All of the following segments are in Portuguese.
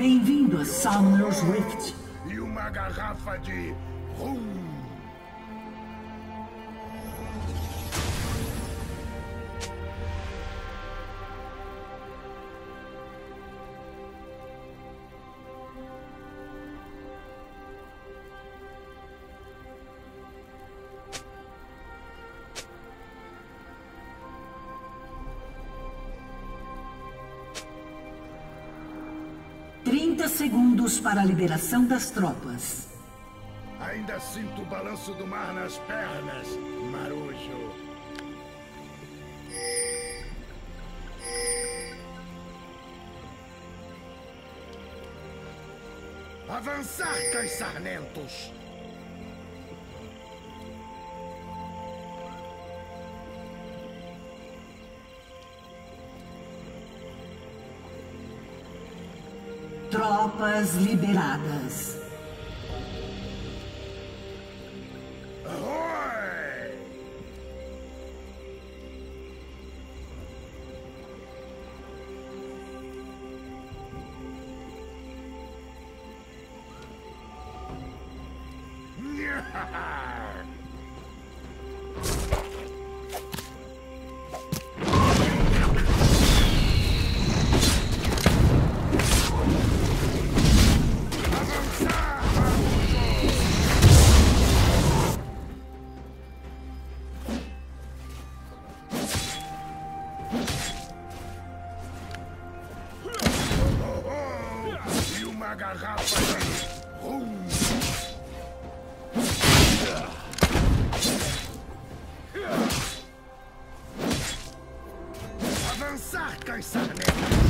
Bem-vindo a Summoner's Rift. E uma garrafa de rum. Segundos para a liberação das tropas. Ainda sinto o balanço do mar nas pernas, marujo. Avançar, cães sarmentos! Tropas liberadas. Avançar, cães sarmentos!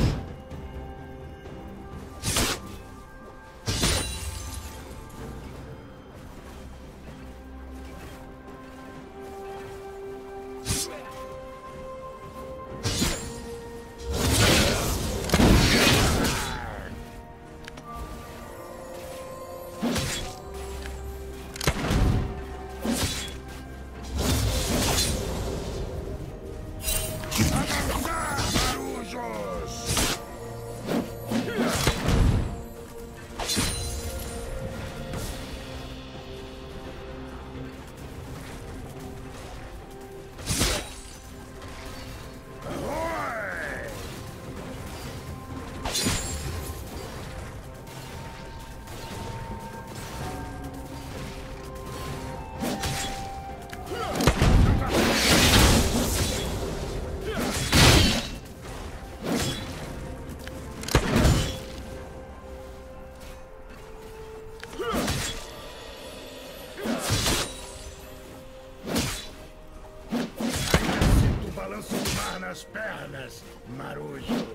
Nas pernas, marujo.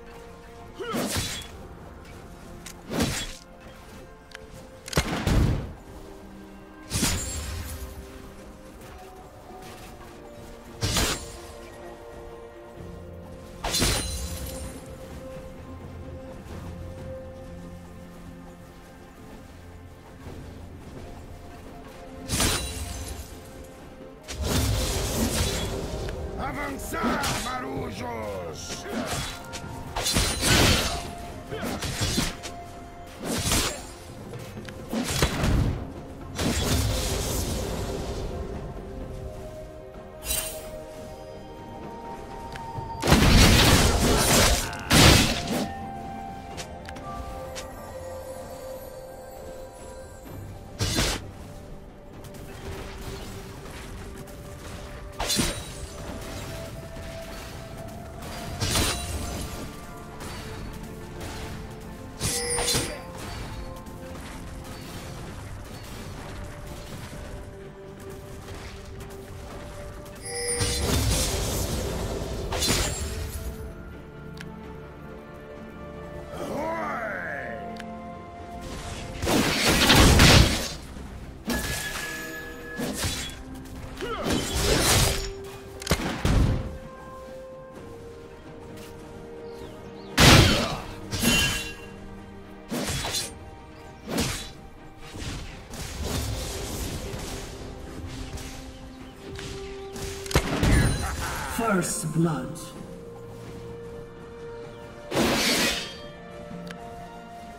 Avançar, marujos! First blood.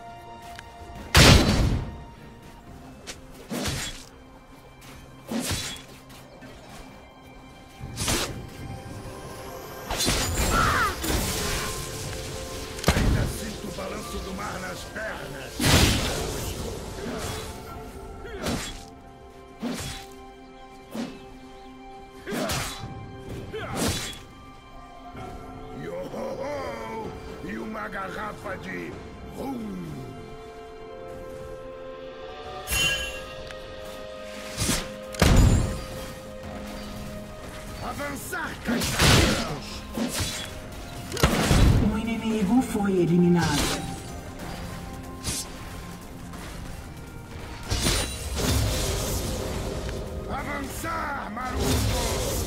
garrafa de rum. Avançar, caixeiros! O inimigo foi eliminado. Avançar, marujos!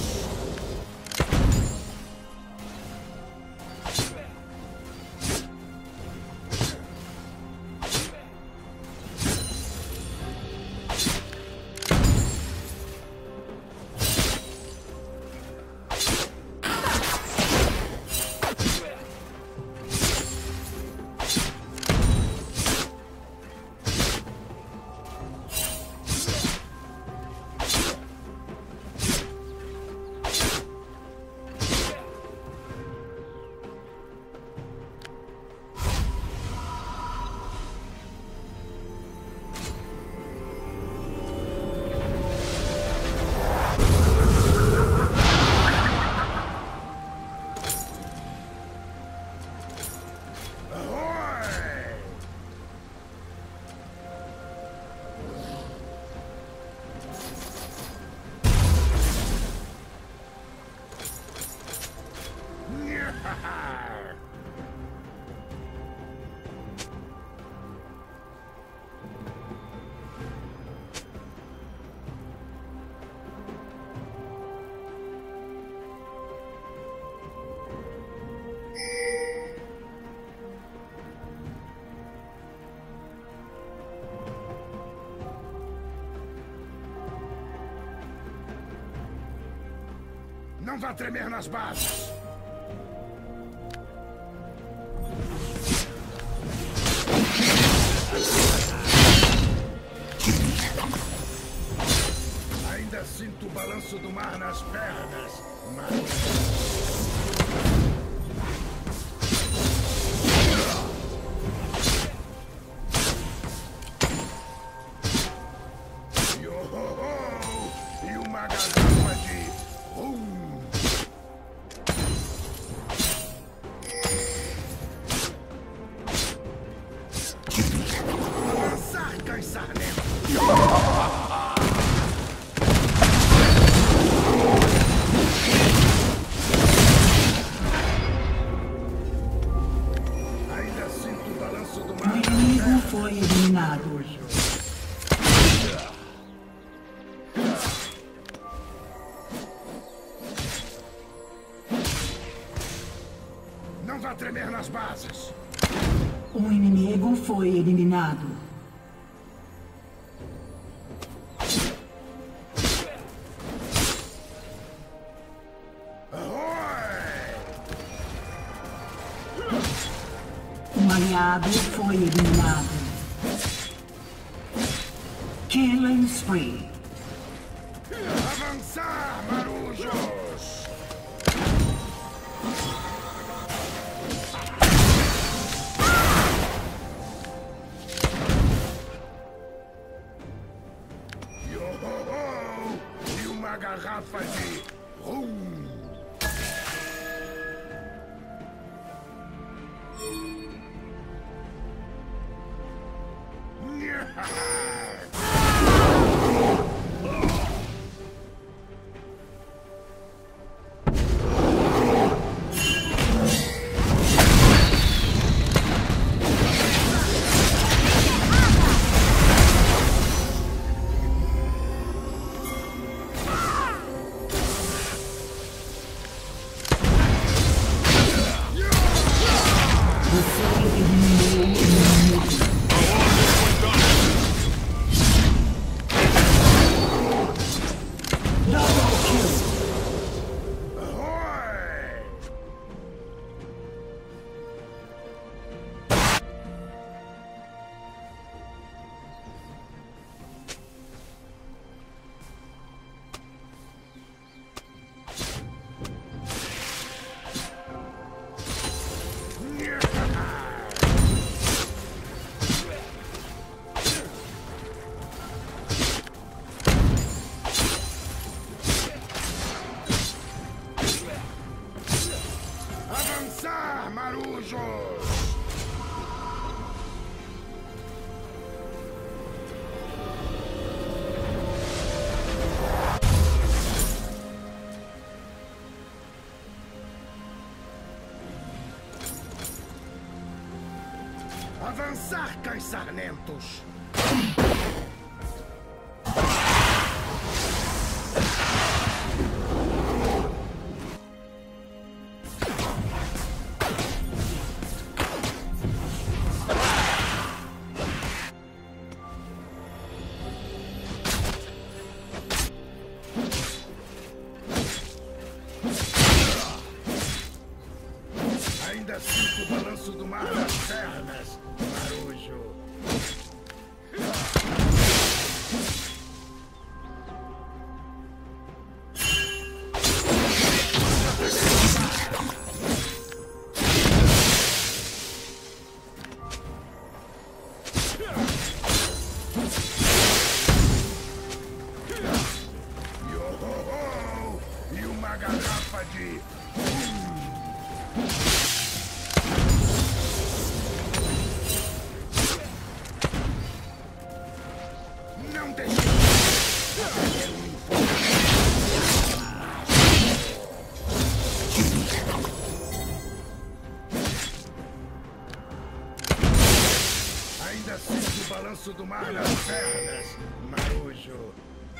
Não vá tremer nas bases! Ainda sinto o balanço do mar nas pernas, mas... E uma garrafa de rum! Ainda sinto o balanço do mar. O inimigo foi eliminado. Não vá tremer nas bases. O inimigo foi eliminado. Um aliado foi eliminado. Killing spree. Avançar, marujos! E uma garrafa de rum! cães sarnentos. Ainda sinto o balanço do mar nas pernas, marujo. Yo-ho-ho! E uma garrafa de... Não deixe fazer um enfoque. Ainda sinto o balanço do mar nas pernas, marujo.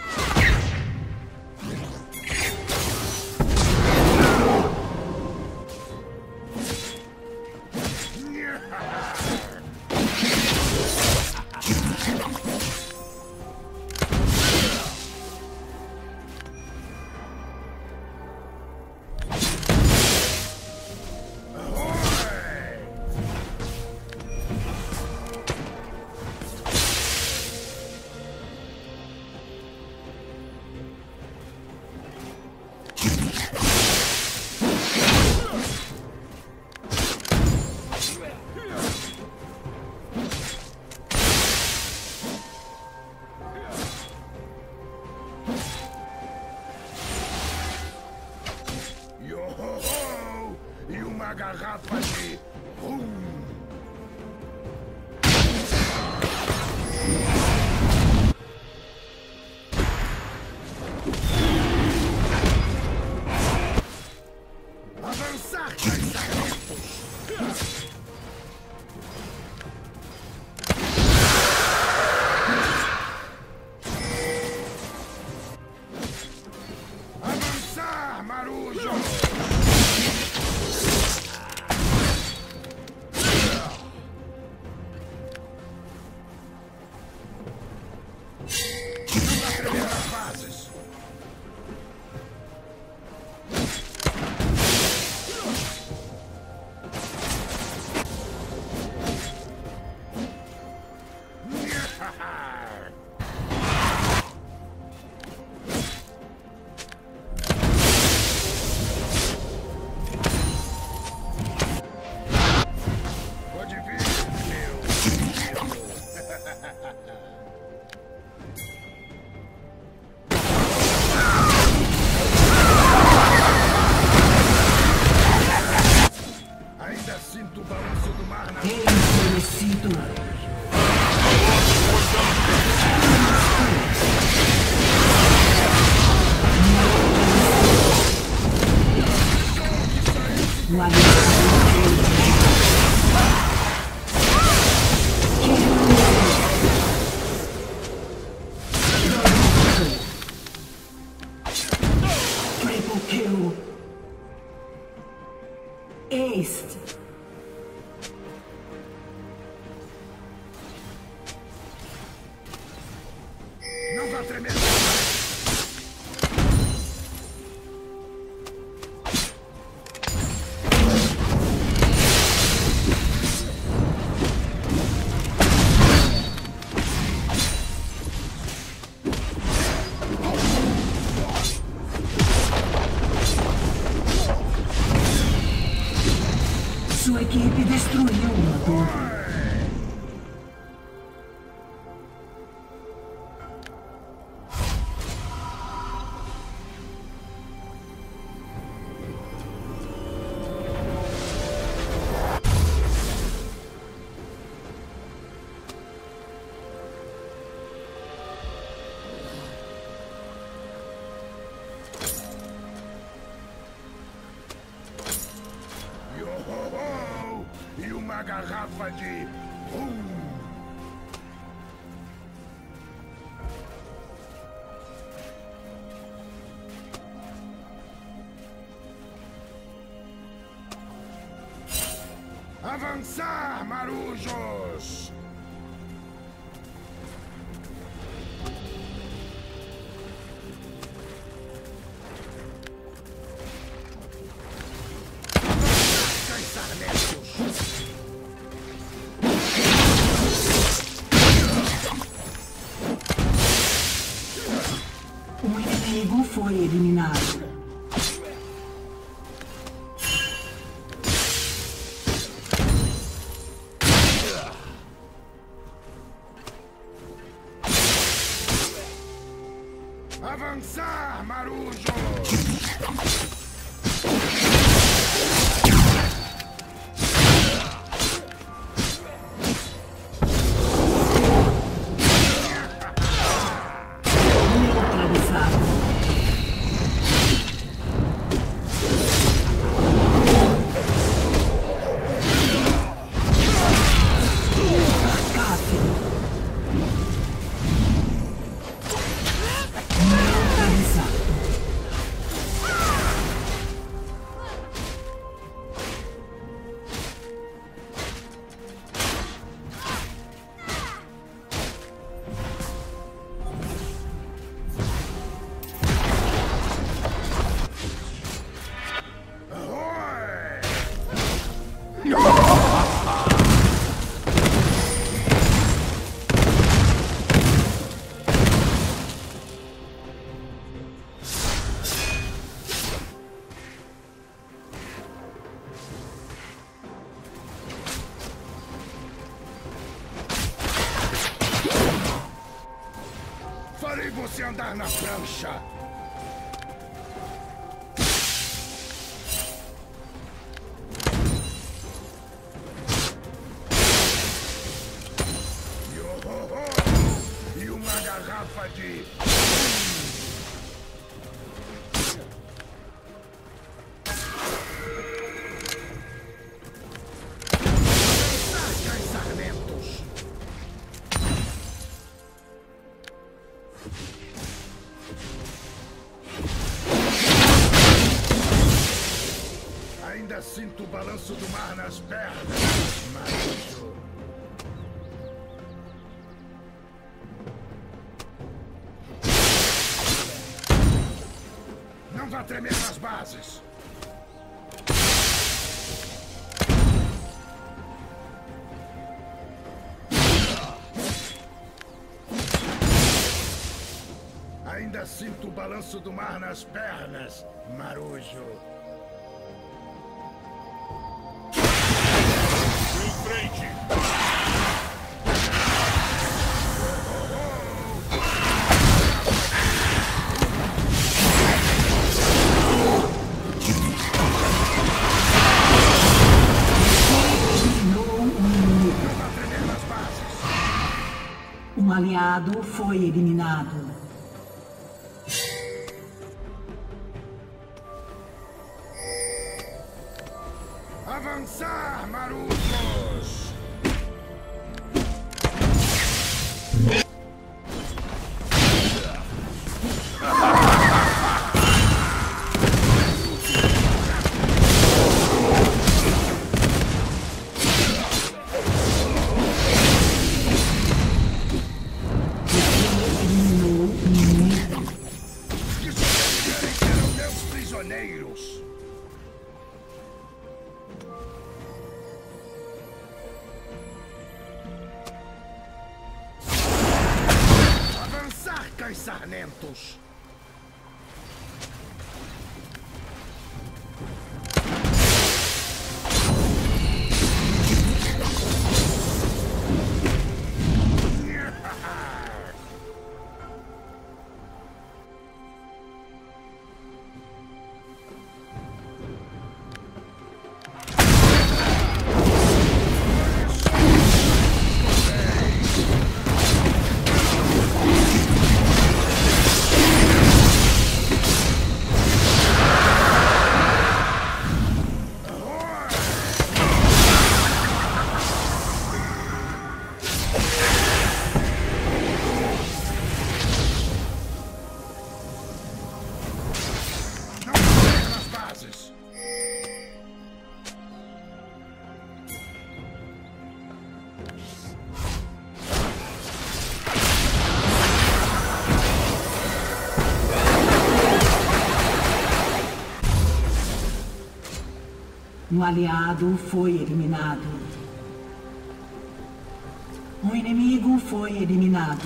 Yo-ho-ho! E uma garrafa de rum. Avançar, sargentos! Avançar, marujo! Não vai tremer as bases! Pode vir, meu filho. Ainda sinto o balanço do mar na... Enfurecido. O adversário triple kill. Ace. Não vá tremer. Sua equipe destruiu uma torre. Yo-ho-ho! E uma garrafa de rum. Avançar, marujos! Um inimigo foi eliminado. Avançar, marujos! Farei você andar na prancha! E uma garrafa de... sarmentos! Ainda sinto o balanço do mar nas pernas, macho. Não vá tremer nas bases. Ainda sinto o balanço do mar nas pernas, marujo. Em frente! Um aliado foi eliminado. Avançar, marujos! Que sobreviverem serão meus prisioneiros! Avançar, cães sarmentos! Um aliado foi eliminado. Um inimigo foi eliminado.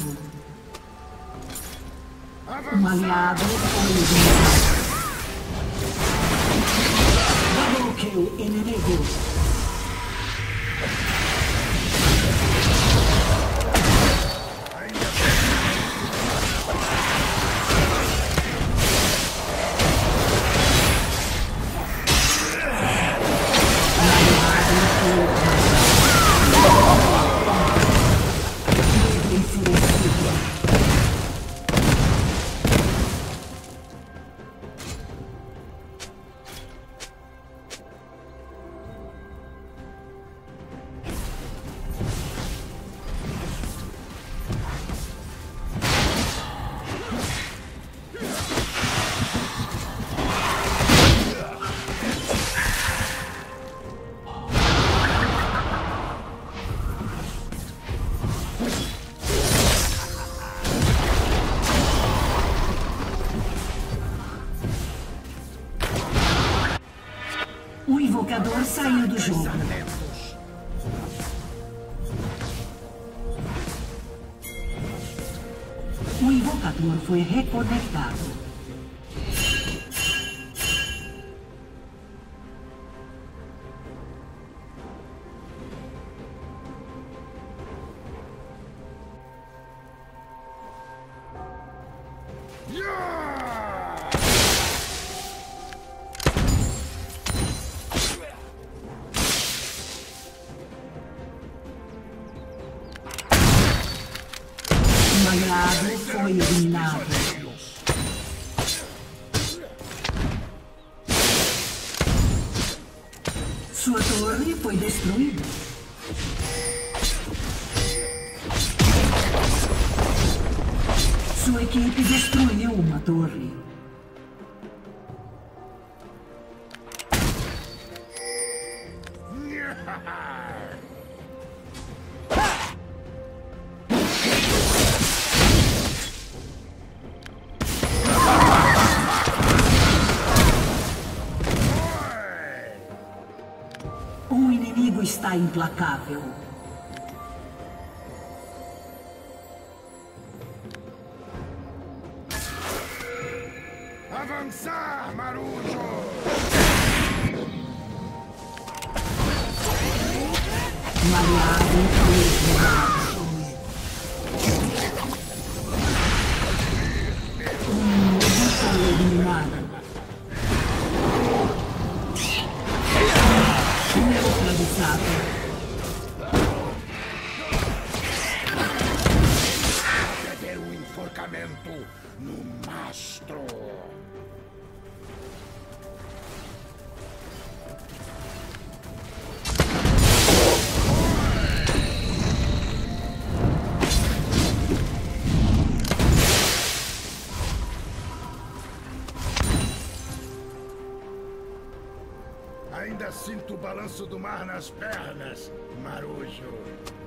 Um aliado foi eliminado. Double kill inimigo. O invocador saiu do jogo. O invocador foi reconectado. Um aliado foi eliminado. Sua torre foi destruída. Sua equipe destruiu uma torre. O inimigo está implacável. Avançar, Marujo! Um aliado foi eliminado. Um inimigo foi eliminado. Neutralizado. Deve um enforcamento no mastro. Ainda sinto o balanço do mar nas pernas, Marujo.